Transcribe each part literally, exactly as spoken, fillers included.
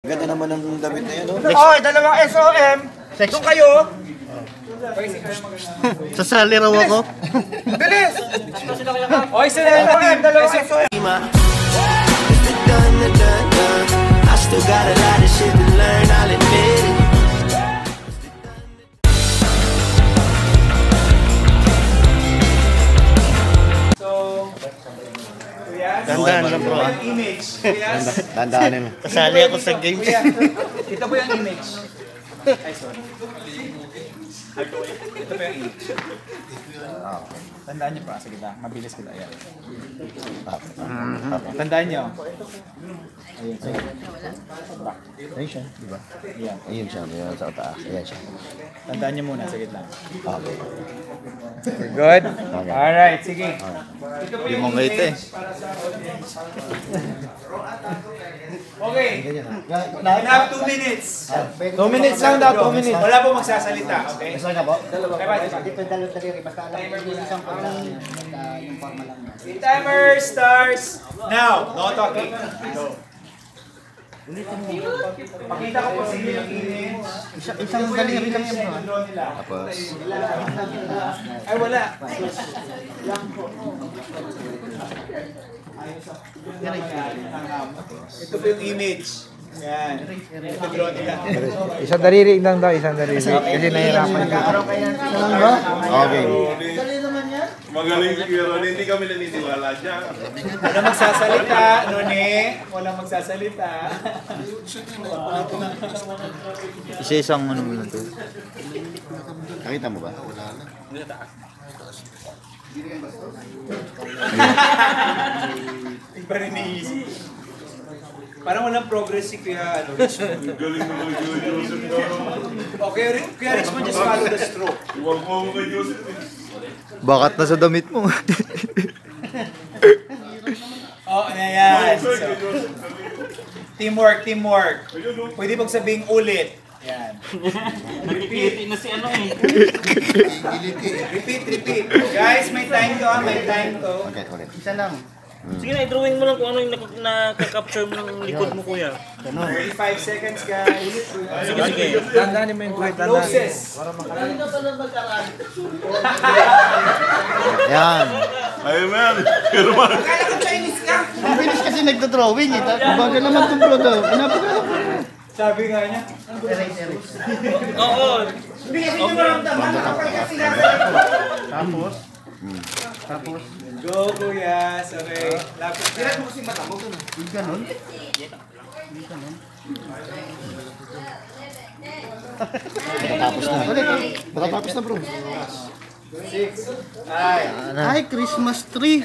Ganda naman ng damit na yan, no? Oh, dalawang S O M. Doon kayo. Sasali raw ako. Bilis! Oy, S O M, dalawang S O M. I still got a lot of shit to learn, I'll admit it. Dandaan lang bro. Image. Dandaanin mo. Kasali ako sa games. Ito po yung image. Ay, sorry. Ito po yung image. Tandaan niyo pa. Sige na. Mabilis kita. Ayan. Tandaan niyo. Ayun. Sige. Ayun siya, di ba? Ayan. Ayun siya, ayun sa taas. Ayan siya. Tandaan niyo muna. Sige lang. Okay. Good? Alright. Sige. Hindi mo ngayit eh. Okay. We have two minutes. Two minutes lang daw. Two minutes. Wala po magsasalita. Okay? Gusto niya po? The timer starts now. No talking. Go. Pakita ko po sa inyo yung image. Isang daliri lang yan bro. Tapos, Ay, wala. Ito po yung image. Yan. Ito draw nila. Isang daliri lang daw, isang daliri. Kasi nahihirapan ka. okay. Magaling si Kuya Ronnie, hindi kami naniniwala siya. Wala magsasalita, None. Wala magsasalita. Isa-isang ano mo to. Nakita mo ba? Iba rin iisip. Parang walang progress si Kuya ano, Richmond. Galing mo kay Kuya Joseph na. Okay, Kuya Richmond, just follow the stroke. Huwag mo ako kay Joseph. Bakat na sa damit mo. Oh, ano yan. So, teamwork, teamwork. Pwede bang sabihing ulit? Yan. Repeat. na si ano eh. Repeat, repeat. Guys, may time to ah, may time to. Okay, ulit. Isa lang. Sige na, i-drawing mo lang kung ano yung nakaka-capture mo ng likod mo, kuya. thirty-five seconds, guys. Sige, sige. Tandaan mo yung kuwet, tandaan. Closes. Yan. Ayun na yan. Pero man. Kala ko Chinese ka. Ang bilis kasi nagdodrawing eh. Baga naman itong bro daw. Sabi nga niya. Oo. Hindi kasi nyo maramdaman. Kapag kasi nasa Tapos. Tapos. Go, kuya. Okay. Lapit na. Sila mo kasi mata mo. Hindi ganun. Hindi ganun. Matatapos na. Matatapos na bro. Six. Five. Ay, Christmas tree.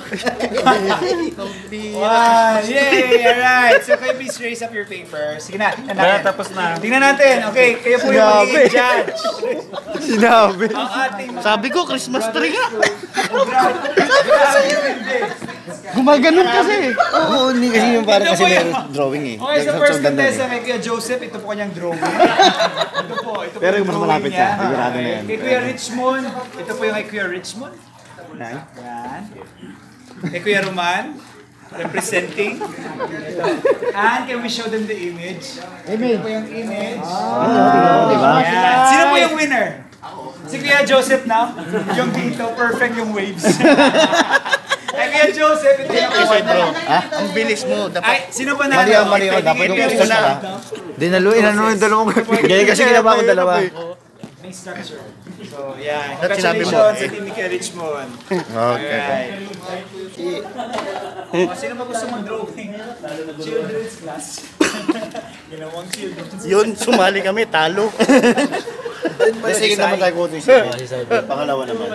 One. Yay! Alright. So, kayo please raise up your papers. Sige na. Tingnan natin. Tapos na. Tingnan natin. Okay. Kayo po yung magiging judge. Sinabi. Ang ating Sabi ko, Christmas tree nga. Hindi. Gumaganon kasi. Oo, hindi kasi yung parang kasi may drawing eh. Okay, so Sa- first sa ganda contestant eh. kay Kuya Joseph, ito po kanyang drawing. Ito po, ito po Pero yung mas drawing malapit niya. siya. Sigurado na yan. Kay Kuya Richmond, ito po yung kay Kuya Richmond. Yan. Kay Kuya Roman, representing. And can we show them the image? Ito po yung image. Diba? Yan. Sino po yung winner? Si Kuya Joseph na. Yung dito, perfect yung waves. Kay Kuya Joseph, ito yung Kasi bro, Ha? ang bilis mo. Dapat Ay, sino pa na? Mali ang mali ako. Dapat yung first na. dinaluin ano yung dalawang. Ganyan kasi ginawa ko dalawa. May structure. So, yeah. At sinabi mo, Congratulations sa team ni Kuya Richmond. Okay. Alright. Oh, sino ba gusto mong drawing? Children's class. Ginawang children's. Yun, sumali kami, talo. Sige naman tayo ko ito isa. Pangalawa naman.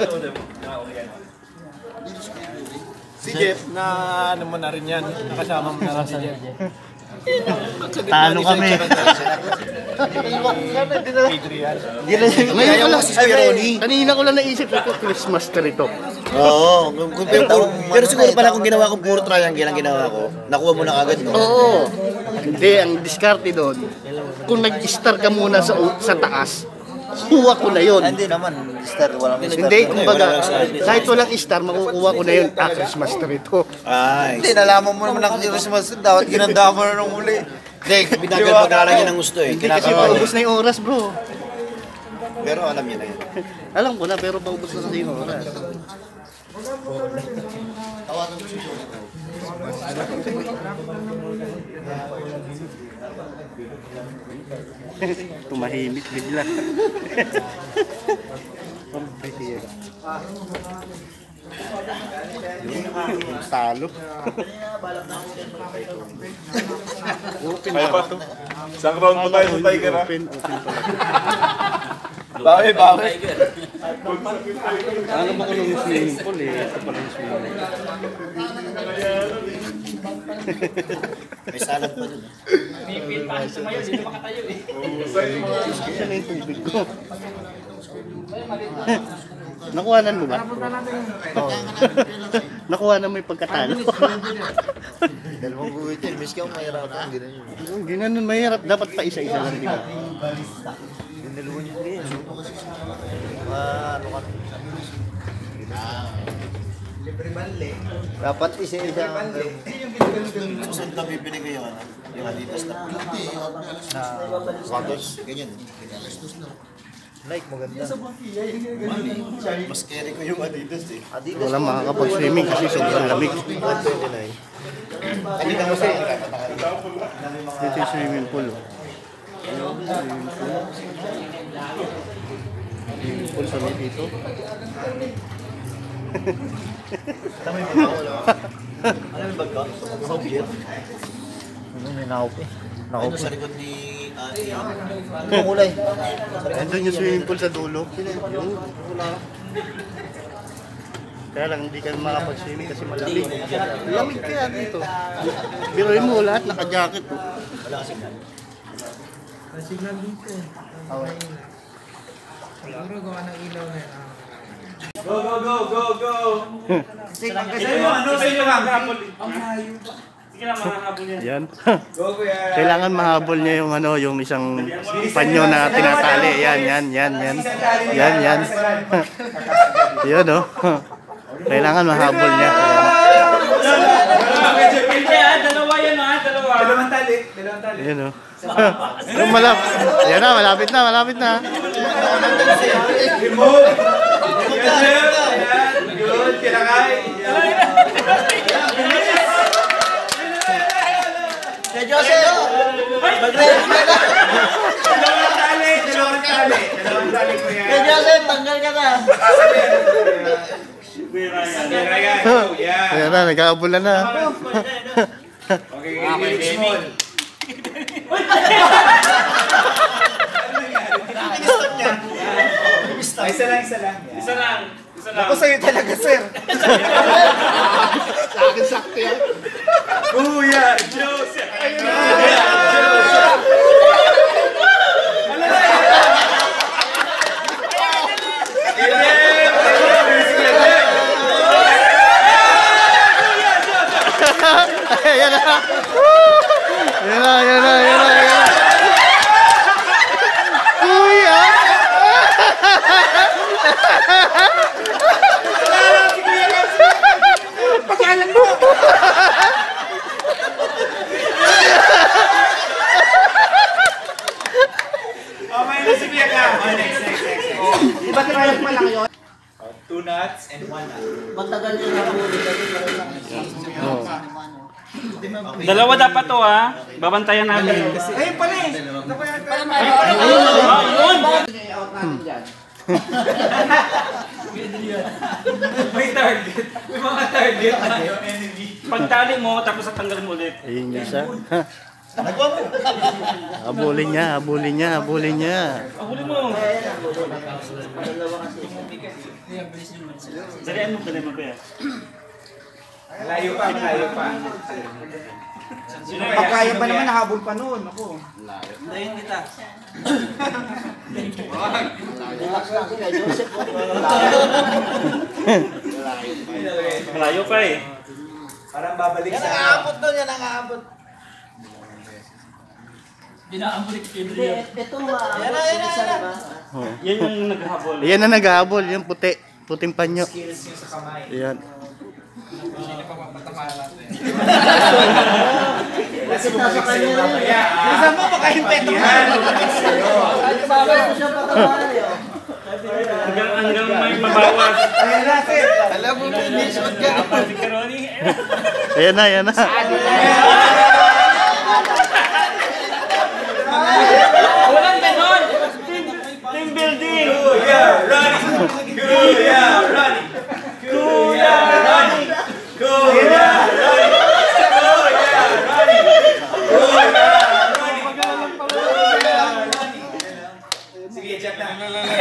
Si Jeff, na ano mo na rin yan. Nakasama mo na rin si Jeff. Talo kami. Adrian. Ngayon ko lang, si Kuya Ronnie. kanina ko lang naisip ko, Christmas tree to. Oo. kung- kung- Pero, pero siguro pala kung ginawa ko puro triangle ang ginawa ko, nakuha mo na agad, no? Oo. Hindi, ang diskarte doon, kung nag-star ka muna sa sa taas, kuha ko na yun. Hindi naman, star, walang star. Hindi, kumbaga, kahit walang star, makukuha ko na yun. Ah, Christmas tree to. Ay. Hindi, nalaman mo naman ang Christmas, dapat ginanda mo na nung muli. Hindi, binagal pag-aaral niya ng gusto eh. Hindi kasi Kinakabahan paubos niya. na yung oras, bro. Pero alam niya na yun. Alam ko na, pero paubos na kasi yung oras. Tumahimik bigla. Talo. Open Kaya na pa. to. Isang round pa tayo sa Tiger ha. Open, open pa. Bawi, bawi. Alam mo ko nung swimming pool eh. Ito pala yung swimming pool. May salad pa dun. Isa na yung tubig ko. Nakuhanan mo ba? Oo. Nakuhanan mo yung pagkatalo. Dalawang guwit yun. Miss ka kung mahirapan. Ginanon yun. Ginanon mahirap. Dapat pa isa-isa lang, di ba? Dalawan yun rin. Ah, ano ka? Dapat isa-isa. Susunod na bibili ko yung ano? Yung Adidas na na waggles. Ganyan. Like, maganda. Mas carry ko yung Adidas eh. Adidas. Wala makakapag-swimming kasi sobrang lamig. one twenty-nine. Kanina mo sa akin. Ito yung swimming pool. Oh. Swimming pool sa may dito. Tama yung mga wala. Ano yung bag ka? Soviet. Ano, may nakop eh. Nakop sa likod ni Ate. Ano yung kulay? Andun yung swimming pool sa dulo. Yung wala. Kaya lang hindi ka makapag-swimming kasi malamig. Lamig kaya dito. Biruin mo lahat naka-jacket. Oh. Wala kasi signal. May signal dito eh. Okay. Siguro gawa ng ilaw na yun. Go, go, go, go, go! Sa inyo, ano sa inyo lang? Ang layo pa. Sige na, makahabol yan. Yan. Go, kuya. Kailangan mahabol niya yung ano, yung isang panyo na tinatali. Yan, yan, yan, yan. Yan, yan. Yan, oh. Kailangan mahabol niya. Hindi ah, dalawa yan ah, dalawa. Dalawang tali. Dalawang tali. Yan, oh. Yung malap. Yan na, malapit na, malapit na. Remove! Yes, sir! Ayan. Good. Kinakay. Kaya Joseph! Mag-ready ka na! Dalawang tali. Dalawang tali. Dalawang tali, kuya. Kaya Joseph, tanggal ka na! Kuya Ryan. Go. Yan. Ayan na, nagkaabula na. Okay, okay, Richmond. Isa lang, isa lang. Isa lang, isa lang. Ako sa'yo talaga, sir. Sa akin sakto yan. Kuya Joseph. Ayan na. Ayan na, ayan na, ayan na, ayan na. Kuya! Pakialam mo. Oh, may nasa biyak lang. Oh, next, next, next, next. Iba tinayag mo lang yun. Oh, two nuts and one nut. Matagal yung nahuli kasi Dalawa dapat to ah. Babantayan natin. Ayun pala eh. Ah, yun! May target. May mga target na yung enemy. Pagtali mo, tapos tatanggalin mo ulit. Ayun yung isa. Habulin niya, habulin niya, habulin niya. Ahuli mo. Dalian mo, dalian mo kuya. Malayo pa, malayo pa. Sino Pagkaya pa naman, nahabol pa noon. Ako. Dahin kita. Kaya Joseph, Malayo pa eh. Parang babalik sa... nakaabot doon yan, nakaabot. Ito ma. Yan na, yan na, yan na. Yan yung naghahabol. Ayan na naghahabol, yung puti. Puting panyo. Skills nyo sa kamay. Ayan. Last chance mo mag-excel mamaya. Bilisan mo, makahimpet mo. Hanggang, hanggang may mabawas. Ayan na, sir. Alam mo, finish on ka. Si Karoni. Ayan na, ayan na. Walang ganon. Team, team building. Kuya, running. Kuya, running. Kuya, running. Kuya, running. Kuya, running. Kuya, running. Sige, check na.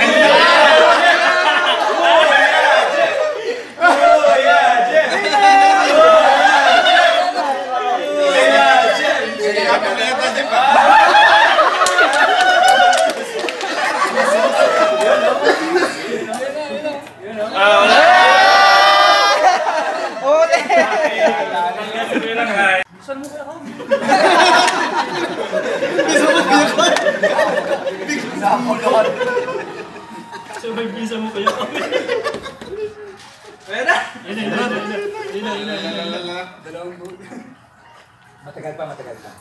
Sabay bisa mo kayo kami. Pwede? Ina, ina, ina, ina, ina, ina. Matagal pa, matagal pa.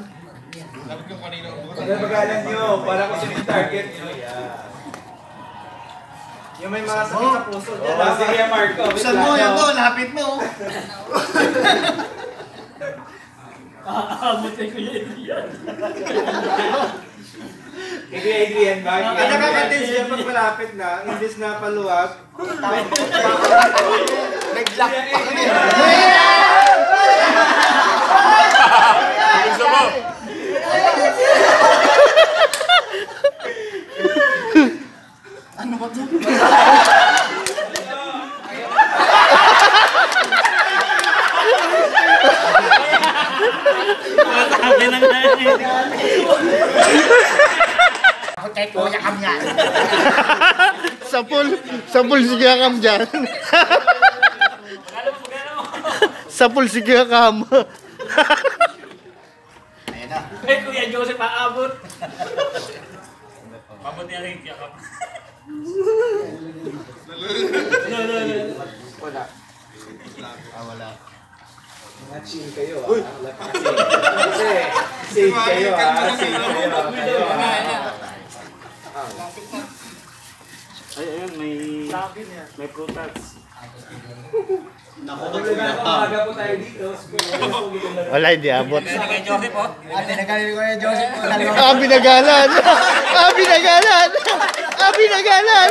Pagkagalan nyo, para kung sino yung target nyo. Yeah. Yung may mga sakit sa puso dyan. Oh, sige, Marco. Buksan mo yan to, lapit mo. Aabot kay Kuya Adrian. Kay Kuya Adrian ba? Ang nakakatense yan pag malapit na, imbis na paluwag. Nag-lock pa kami. Gusto mo? Ano ba to? Matabi ng natin. Ako kay Kuya Kam yan. Sapul, sapul si Gakam dyan. Sapul si Gakam. Ayan na. Kay Kuya Joseph aabot. Pabot niya rin kaya. Wala. Ah, wala. Mga chill kayo ah. Kasi, safe kayo ah. Safe kayo ah. Ay, ayun, may... May prutas. Umaga po tayo dito. Wala, hindi abot. Kay Joseph, oh. At nagaling ko yung Joseph po. Ah, binagalan! Ah, binagalan! Ah, binagalan!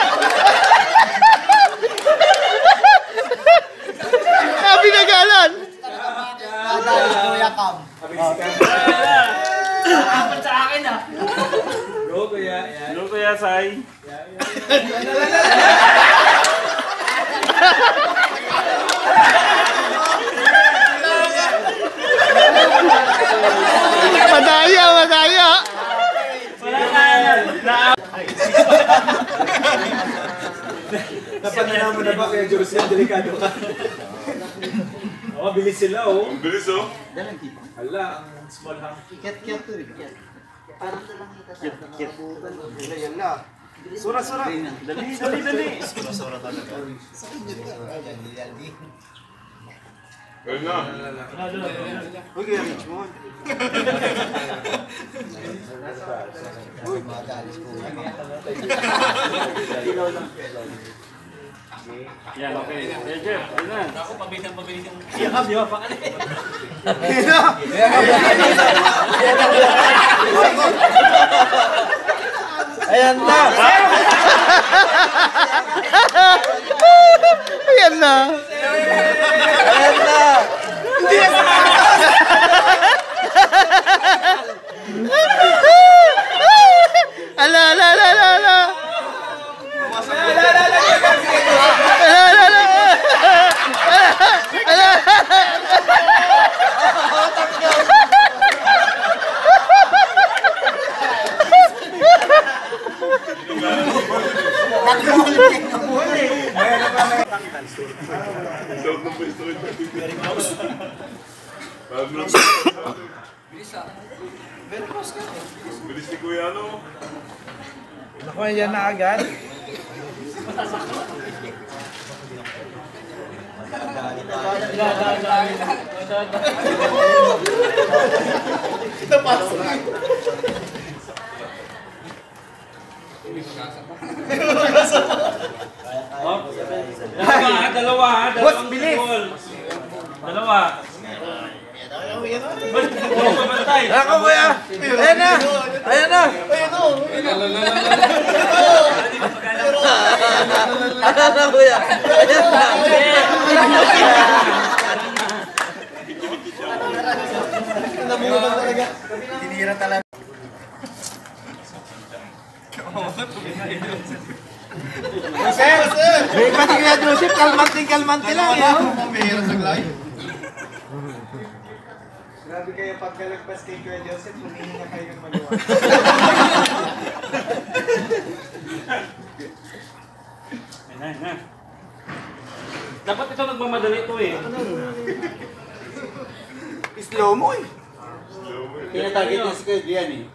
Ah, binagalan! Kuya Kam. Apat sa akin, ah. Bro, kuya. Yan. Ano Kuya Sai? Madaya, madaya! Wala na. Napagana mo na ba kaya Joseph? Delikado ka. Oh, bilis sila oh. Ang bilis oh. Hala, ang small hang. Kiyat-kiyat to eh. Parang nalang kita sa kiyat-kiyat. Yan na. Sura, sura. Dali, dali, dali. Sura-sura talaga. Ayun na. Uy, kaya Richmond. Uy, magalis ko. Yan, okay. Kuya Jeff, ayun na. Ako, pabilis-pabilis yung... Yakap, di ba? Pakali. Ayan na! Ayan na! Ayan na! Ala, ala, ala, ala, ala! Ala, ala, ala! Ala, Sarap ng pwesto rin. Pablo. Bilis ni Kuya ano. Naku, yan na agad. Kita pasok. Dalawa, dalawa, dalawa. Boss, bilis! Dalawa. Boss, pabantay. Ako kuya! Ayan na! Ayan na! Ayun o! Ayan na kuya! Ayan na! Nabunutan talaga. Tinira talaga. Sir! Sir! May pati kaya Joseph, kalmante-kalmante lang yan. Mahirap sa live. Grabe kayo pagka nagpas kay Kuya Joseph, humingi na kayo ng maluwa. Ayan na, ayan na. Dapat ito nagmamadali ito eh. Slow mo eh. Tinatarget niya si Kuya Dian eh.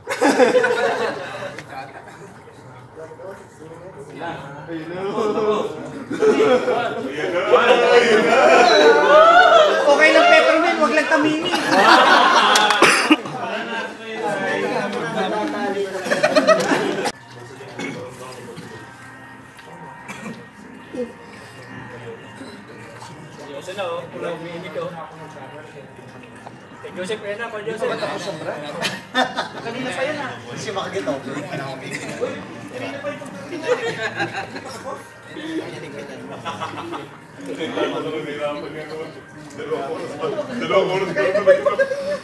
Okay lang peppermint, wag lang tamini. Joseph na oh, pulang umiimik oh. Kay Joseph, ayan na, kay Joseph. Kanina pa yan ah. Kasi makagitaw. Dalawang oras ka na.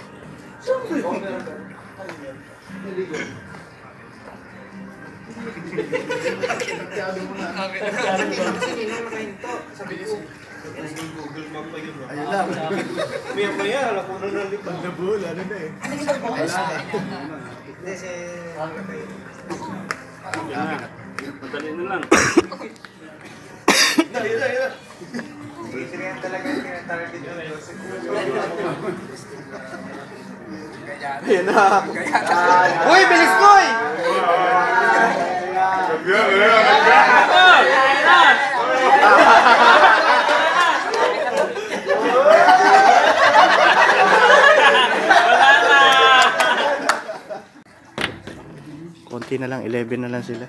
Ayun lang. Maya maya, alam ko na nalipad na bull, ano na eh. Hindi, si... Madali na lang. Yun na, yun na, yun na. Hindi yan talaga yung tinatarget na Joseph. Ayan na. Uy, bilis ko eh! Yan, yan, yan. Konti na lang, eleven na lang sila.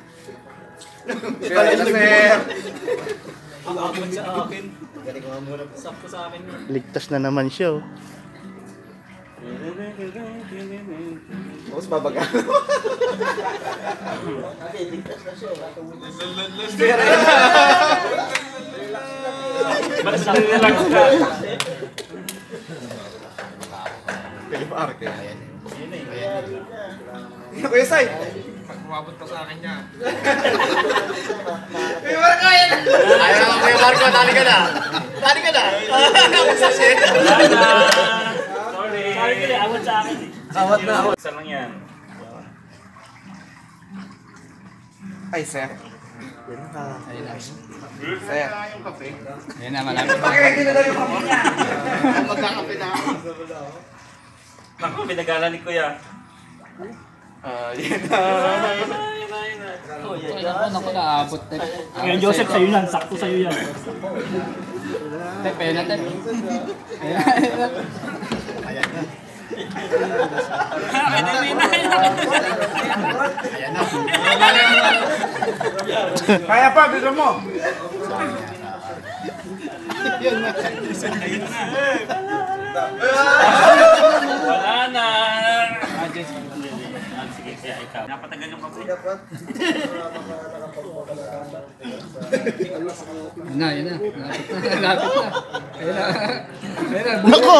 Ang sa akin. Sakto sa akin yun. Ligtas na naman siya oh. Mas babaga. Ba't sa akin lang ka? Philip Arke. Ayan. Kuya Sai! Umabot pa sa akin niya. Kuya Marco yan! Ayaw naman Kuya Marco, tali ka na. Tali ka na. Wala na. Sorry. Sorry ka eh, awat sa akin eh. Awat na awat. Isa lang yan. Ay, sir. Sir. Yan na, malapit. Pakikita na lang yung kape niya. Magkakape na ako. Naku, binagala ni Kuya. Ah, yan na. Naku, naabot na. Kaya Joseph, sa'yo yan. Sakto sa'yo yan. Tep, ayun na, Tep. Ayan na. Kaya pa, bisa mo. Wala na. Sige, kaya ikaw. Napatagal yung kape. Yun na, yun na. Lapit na, lapit na. Ayun na. Ayun na. Nako!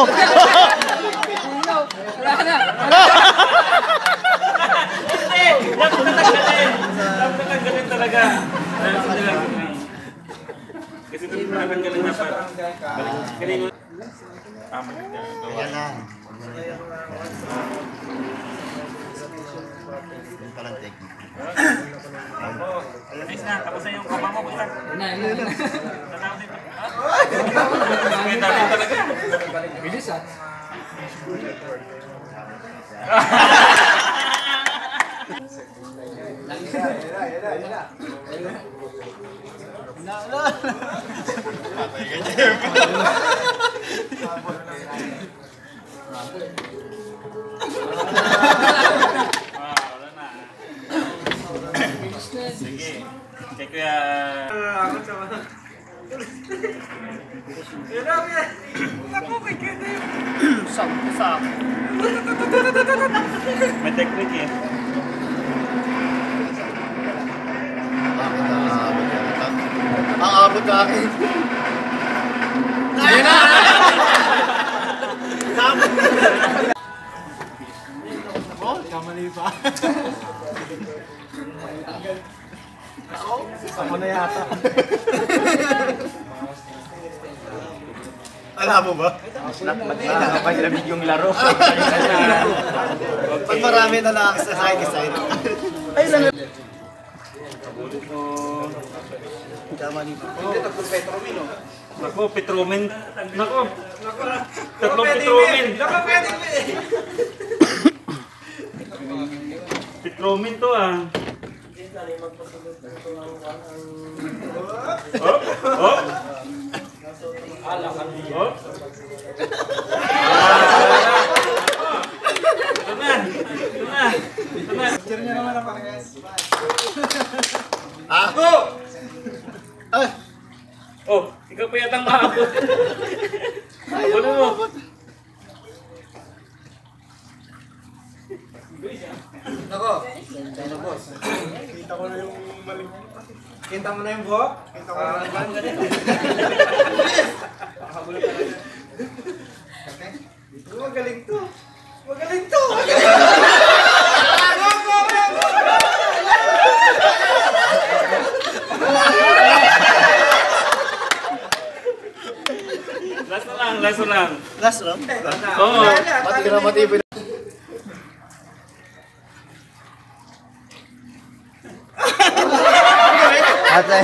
Wala na. Hindi! Dapat natanggalin! Dapat natanggalin talaga. Kasi ito natanggalin dapat. Galing mo. Tama na. Ayan na. Yung palang technique. Ayos na, tapos na yung kaba mo. Basta. Yun na, yun na. Tanaw dito. May dami talaga. Bilis ah. wala na. Sige. Kay Kuya... May technique eh. Ang abot ka akin. Ayun na! Oh, kamali pa. Ako na yata. Alam mo ba? Nakapaglamig yung laro. Pag marami na nakakasa sa akin isa ito. Ay, lang. Tama nito. Nako, Petromin. Nako. Tatlong Petromin. Nako, pwede. Petromin to ah. Oh, oh. Oh. Ito na. Ito na. Ito na. Picture niya naman ang parehas. Ako! Ah! Oh, ikaw pa yatang maabot. Abot mo. Nako. Ano boss? Kita ko na yung mali. Kita mo na yung buhok? Kita ko na yung buhok. Nakabulat ka na yan. Magaling to. Magaling to. Last na lang, last na lang. Last round? Oo. Pati ka na matibay. Ate,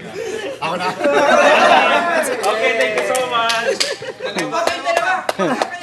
Ako na. Okay, thank you so much. Okay, dalawa.